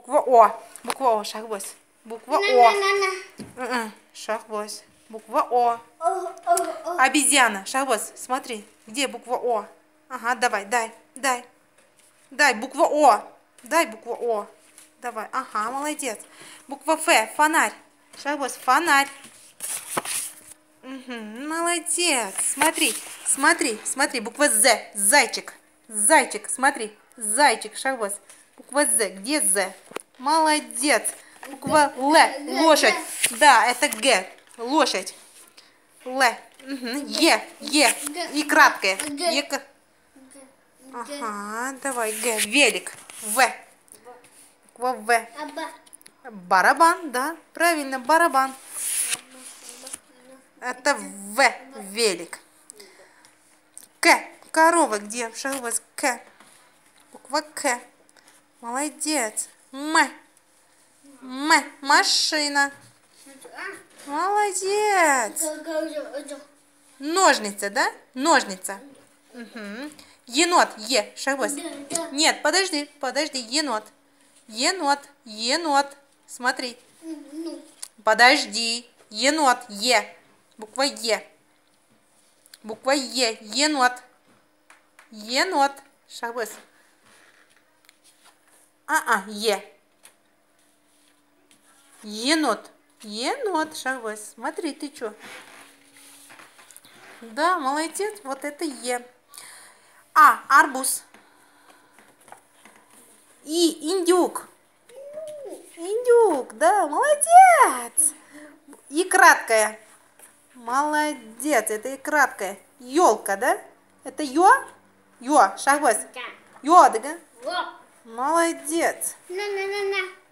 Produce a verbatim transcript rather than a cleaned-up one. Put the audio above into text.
Буква О. Буква О, Шахбоз. Буква О. Шахбоз. Буква О. Обезьяна. Шахбоз, смотри. Где буква О? Ага, давай, дай, дай. Дай, буква О. Дай букву О. Давай. Ага, молодец. Буква Ф. Фонарь. Шахбоз, фонарь. Угу, молодец. Смотри, смотри, смотри. Буква З. Зайчик. Зайчик, смотри. Зайчик, Шахбоз. Буква З. Где З? Молодец. Буква Л. Лошадь. Да, это Г. Лошадь. Л. Угу. Е. Е. И краткое. Е. Ага, давай. Г. Велик. В. Буква В. Барабан, да. Правильно, барабан. Это В. Велик. К. Корова где? Шахбоз. К. Буква К. Молодец. М. М. Машина. Молодец. Ножница, да? Ножница. Угу. Енот. Е. Шахбоз. Нет, подожди, подожди. Енот. Енот. Енот. Смотри. Подожди. Енот. Е. Буква Е. Буква Е. Енот. Енот. Шахбоз. А-а. Е. Енот. Енот. Шахбоз. Смотри, ты что? Да, молодец. Вот это Е. А. Арбуз. И. Индюк. Индюк. Да, молодец. И краткая. Молодец. Это и краткая. Елка, да? Это Ё? Ё. Шахбоз. Ё, да? Молодец.